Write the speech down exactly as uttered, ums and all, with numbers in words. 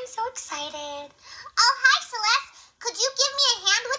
so excited. Oh, hi, Celeste. Could you give me a hand with